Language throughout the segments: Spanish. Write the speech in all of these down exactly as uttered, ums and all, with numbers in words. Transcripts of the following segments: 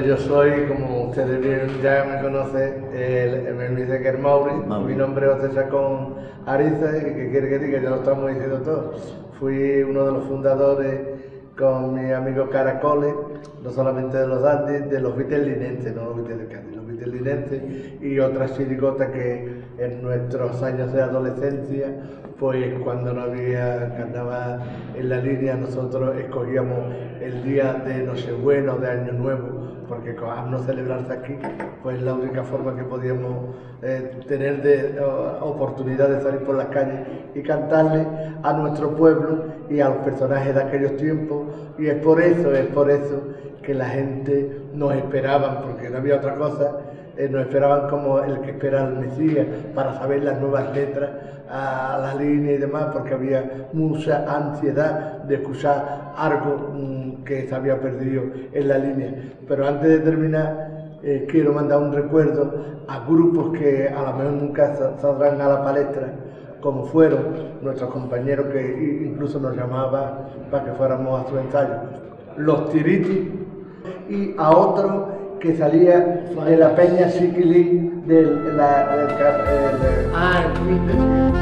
yo soy, como ustedes bien ya me conocen, el, me dice que es Mauri, Mauri. Mi nombre es José Chacón Ariza, y que quiere que diga, ya lo estamos diciendo todos. Fui uno de los fundadores con mi amigo Caracoles, no solamente de los Andes, de los Vitelinenses, no los Vitel de Cádiz, los Vitelinenses y otras chirigotas que en nuestros años de adolescencia, pues cuando no había carnaval en la línea, nosotros escogíamos el día de Nochebuena o de Año Nuevo, porque al no celebrarse aquí, pues la única forma que podíamos eh, tener de uh, oportunidad de salir por las calles y cantarle a nuestro pueblo y a los personajes de aquellos tiempos, y es por eso, es por eso que la gente nos esperaban, porque no había otra cosa, eh, nos esperaban como el que espera al Mesías para saber las nuevas letras a la línea y demás, porque había mucha ansiedad de escuchar algo mmm, que se había perdido en la línea. Pero antes de terminar, eh, quiero mandar un recuerdo a grupos que a lo mejor nunca saldrán a la palestra, como fueron nuestros compañeros que incluso nos llamaban para que fuéramos a su ensayo, los Tiritis, y a otro que salía de la Peña Siquilí del la, del, el, ah, el Twitter.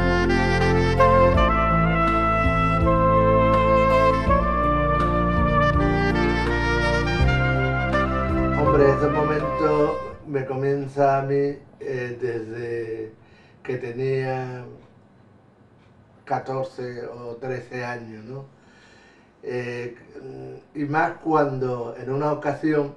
Hombre, ese momento me comienza a mí eh, desde que tenía catorce o trece años, ¿no? Eh, y más cuando en una ocasión,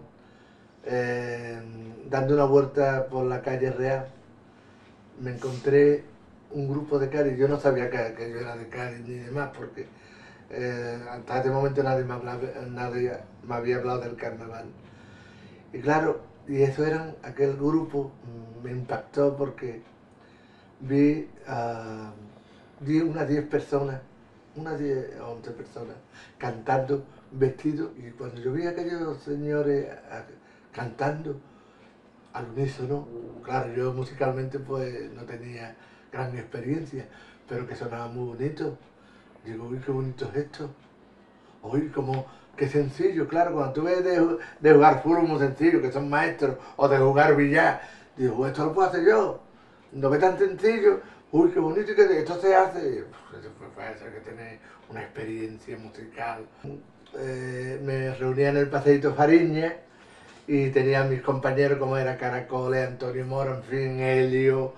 eh, dando una vuelta por la calle Real, me encontré un grupo de Cádiz. Yo no sabía que, que yo era de Cádiz ni demás, porque eh, hasta ese momento nadie me, hablaba, nadie me había hablado del carnaval. Y claro, y eso eran, aquel grupo me impactó porque vi, uh, vi unas diez personas, unas diez o once personas cantando, vestidos, y cuando yo vi a aquellos señores uh, cantando al unísono, claro, yo musicalmente pues no tenía gran experiencia, pero que sonaba muy bonito. Digo, uy, qué bonito es esto. Uy, como, qué sencillo, claro, cuando tú ves de, de jugar fútbol muy sencillo, que son maestros, o de jugar billar, digo, esto lo puedo hacer yo, no ve tan sencillo, uy, qué bonito que esto se hace. Pues parece que tiene una experiencia musical. Eh, me reunía en el Paseíto Fariña y tenía a mis compañeros como era Caracoles, Antonio Moro, en fin, Helio,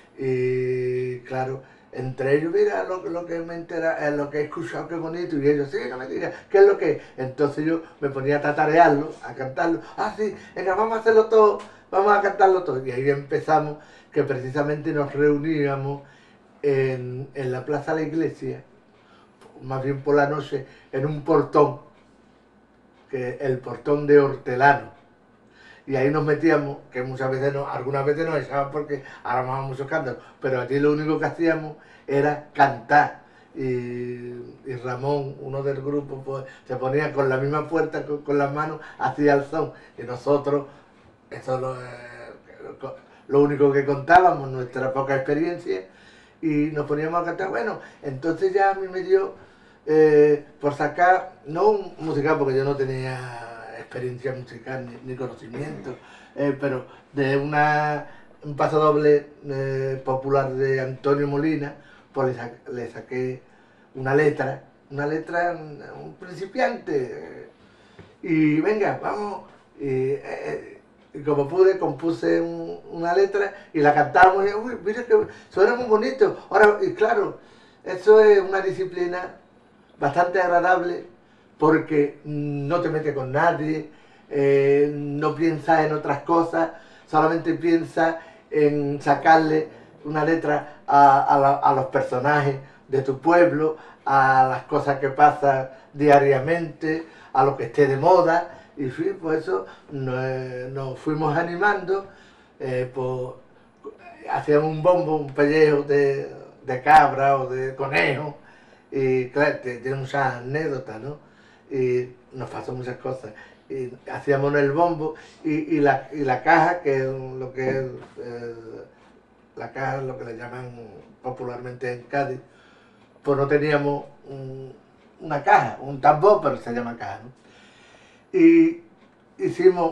y claro, entre ellos, mira lo, lo que me entera, lo que he escuchado, qué bonito, y ellos, sí, no me digas, ¿qué es lo que es? Entonces yo me ponía a tatarearlo, a cantarlo, ah, sí, venga, vamos a hacerlo todo, vamos a cantarlo todo, y ahí empezamos, que precisamente nos reuníamos en, en la plaza de la iglesia, más bien por la noche, en un portón, que el portón de Hortelano, y ahí nos metíamos, que muchas veces no, algunas veces nos echaban porque armábamos muchos escándalos, pero allí lo único que hacíamos era cantar. Y, y Ramón, uno del grupo, pues se ponía con la misma puerta, con, con las manos, hacía el son, y nosotros, eso lo, eh, lo único que contábamos, nuestra poca experiencia, y nos poníamos a cantar. Bueno, entonces ya a mí me dio eh, por sacar, no un musical, porque yo no tenía experiencia musical ni, ni conocimiento, eh, pero de una, un pasodoble eh, popular de Antonio Molina, pues le, sa le, saqué una letra, una letra, un, un principiante, eh, y venga, vamos, y, eh, y como pude compuse un, una letra y la cantamos, y uy, mira que suena muy bonito. Ahora, y claro, eso es una disciplina bastante agradable, porque no te metes con nadie, eh, no piensas en otras cosas, solamente piensas en sacarle una letra a, a, la, a los personajes de tu pueblo, a las cosas que pasan diariamente, a lo que esté de moda, y fin, pues eso nos, nos fuimos animando, eh, pues, hacíamos un bombo, un pellejo de, de cabra o de conejo, y claro, tiene muchas anécdotas, ¿no? Y nos pasó muchas cosas. Y hacíamos el bombo y, y, la, y la caja, que es lo que es eh, la caja, lo que le llaman popularmente en Cádiz, pues no teníamos un, una caja, un tambor, pero se llama caja, ¿no? Y hicimos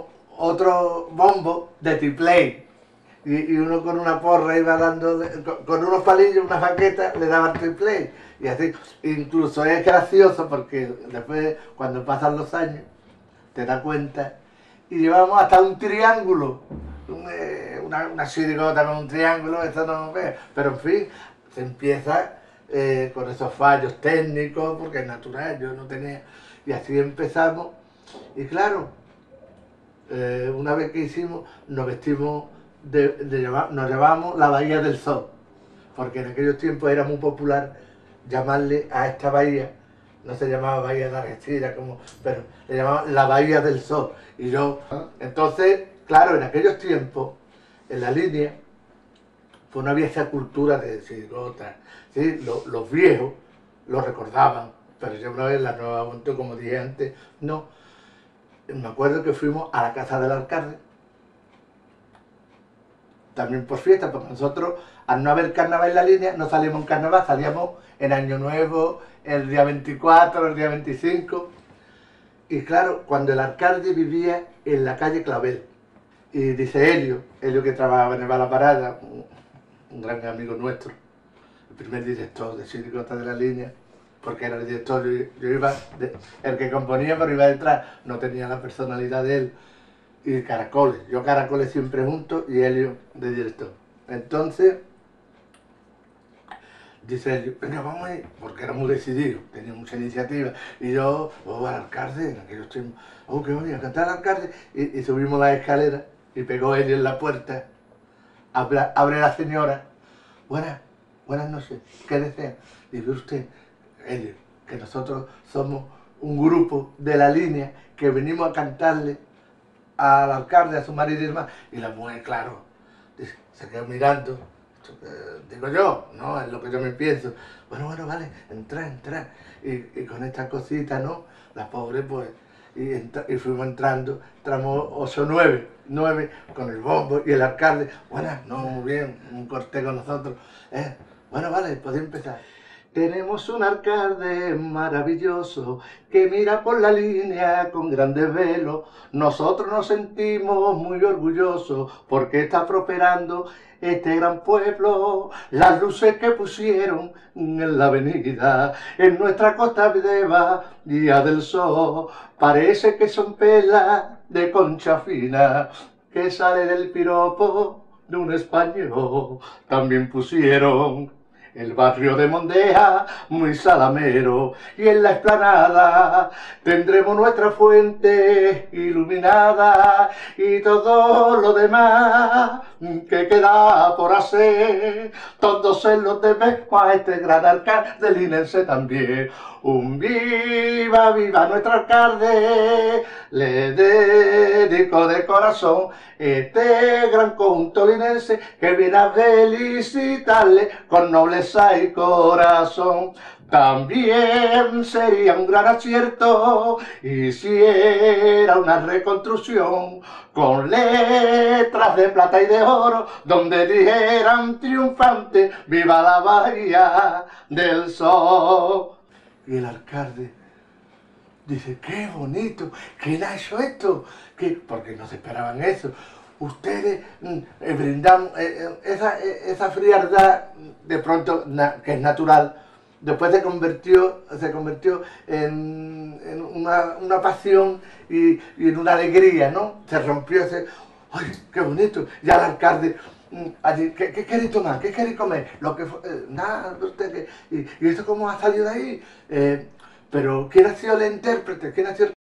otro bombo de triplay. Y, y uno con una porra iba dando, de, con, con unos palillos, una baqueta, le daba el triplay. Y así, incluso es gracioso porque después, cuando pasan los años, te das cuenta. Y llevamos hasta un triángulo, una, una chirigota con un triángulo, eso no ve. Pero en fin, se empieza eh, con esos fallos técnicos, porque es natural, yo no tenía. Y así empezamos. Y claro, eh, una vez que hicimos, nos vestimos, de, de llevar, nos llamamos la Bahía del Sol, porque en aquellos tiempos era muy popular llamarle a esta bahía, no se llamaba Bahía de Algeciras, como, pero le llamaban la Bahía del Sol. Y yo, entonces, claro, en aquellos tiempos, en la línea, pues no había esa cultura de chirigotas, ¿sí? Los, los viejos lo recordaban, pero yo una vez la nueva juventud, como dije antes, no. Me acuerdo que fuimos a la casa del alcalde, también por fiesta, porque nosotros, al no haber carnaval en la línea, no salíamos en carnaval, salíamos en Año Nuevo, el día veinticuatro, el día veinticinco. Y claro, cuando el alcalde vivía en la calle Clavel, y dice Helio, Helio que trabajaba en el Balaparada, un, un gran amigo nuestro, el primer director de chirigotas de la línea, porque era el director, yo, yo iba, de, el que componía, pero iba detrás, no tenía la personalidad de él. Y caracoles, yo caracoles siempre juntos y Helio de director. Entonces, dice Helio, venga, vamos a ir, porque era muy decidido, tenía mucha iniciativa. Y yo, oh, al alcalde, en aquellos tiempos, oh, que voy a cantar al alcalde. Y, y subimos la escalera y pegó Helio en la puerta, abre, abre la señora, buenas, buenas noches, ¿qué desea? Dice usted, Helio, que nosotros somos un grupo de la línea que venimos a cantarle al alcalde, a su marido y demás. Y la mujer, claro, se quedó mirando. Digo yo, no, es lo que yo me pienso. Bueno, bueno, vale, entra, entra. Y, y con esta cosita, ¿no? La pobre, pues, y, entra, y fuimos entrando, entramos ocho o nueve, nueve, con el bombo y el alcalde. Bueno, no, muy bien, un corte con nosotros. Eh, bueno, vale, podéis empezar. Tenemos un alcalde maravilloso que mira por la línea con grandes velos. Nosotros nos sentimos muy orgullosos porque está prosperando este gran pueblo. Las luces que pusieron en la avenida, en nuestra costa Deva, Día del Sol, parece que son pelas de concha fina que sale del piropo de un español. También pusieron el barrio de Mondeja, muy salamero, y en la explanada tendremos nuestra fuente iluminada y todo lo demás que queda por hacer. Todos se los debemos a este gran alcalde linense también. Un viva, viva nuestro alcalde, le dedico de corazón este gran conjunto linense que viene a felicitarle con nobleza y corazón. También sería un gran acierto hiciera una reconstrucción con letras de plata y de oro donde dijeran triunfante viva la Bahía del Sol. Y el alcalde dice, qué bonito, ¿quién ha hecho esto? ¿Qué? Porque no se esperaban eso. Ustedes eh, brindan eh, esa, esa frialdad de pronto na, que es natural. Después se convirtió, se convirtió en, en una, una pasión y, y en una alegría, ¿no? Se rompió ese, ¡ay, qué bonito! Ya el alcalde, allí, ¿qué, qué queréis tomar? ¿Qué queréis comer? Lo que, eh, nada, usted, ¿y, ¿y esto cómo ha salido de ahí? Eh, pero ¿quién ha sido el intérprete? ¿Quién ha sido